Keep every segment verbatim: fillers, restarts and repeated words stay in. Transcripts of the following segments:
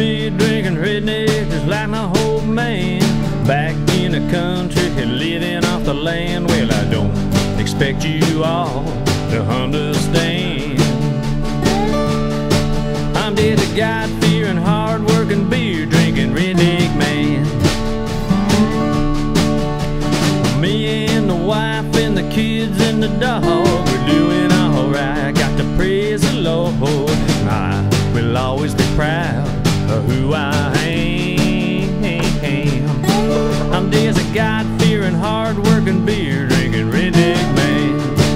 beer drinking redneck just like my whole man. Back in the country, living off the land. Well, I don't expect you all to understand. I'm just a God-fearing, hard-working, beer-drinking redneck man. Me and the wife and the kids and the dog, we're doing alright. Got to praise the Lord. I will always be proud of who I am. I'm just a God-fearing, hard-working, beer-drinking redneck man.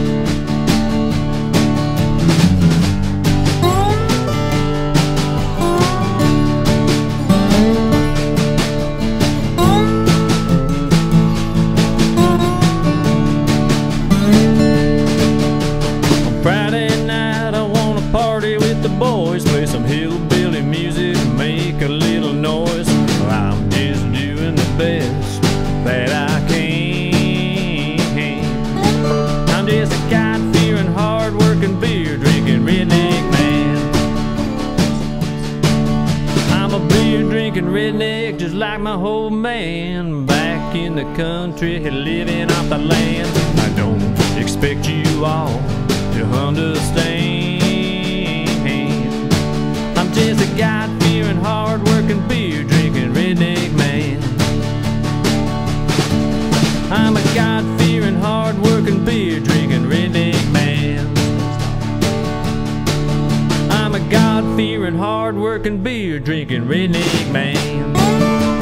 Friday night I wanna party with the boys, play some hillbilly music and make a little noise. I'm just doing the best that I can. I'm just a God-fearing, hard-working, beer-drinking redneck man. I'm a beer-drinking redneck just like my whole man. Back in the country, living off the land. I don't expect you all to understand. I'm just a God-fearing, hard-working, beer-drinking redneck man. I'm a God-fearing, hard-working, beer-drinking redneck man. I'm a God-fearing, hard-working, beer-drinking redneck man.